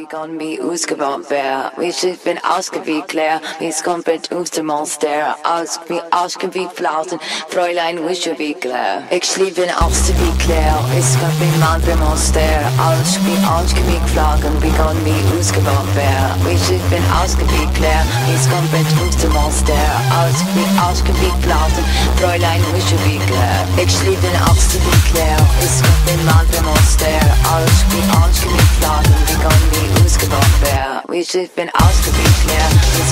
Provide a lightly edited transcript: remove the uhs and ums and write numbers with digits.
kan vi huske hvor vær. Hvis jeg bin ausgewickler, hvis komplett aus dem Monster. Ausgewickler, Flausen, Fräulein Wischewickel. Ich liebe den Ausgewickler, es kann wie andere Monster. Ausgewickflagen, wie kann vi huske hvor vær. Hvis jeg bin Ausgewickler, hvis komplett aus dem Monster. Ausgewickflausen, Fräulein Wischewickel. Ich liebe den Ausgewickler, es kann wie andere Monster. Ausgewickflagen, wie kann vi huske hvor vær. Hvis jeg bin Ausgewickler,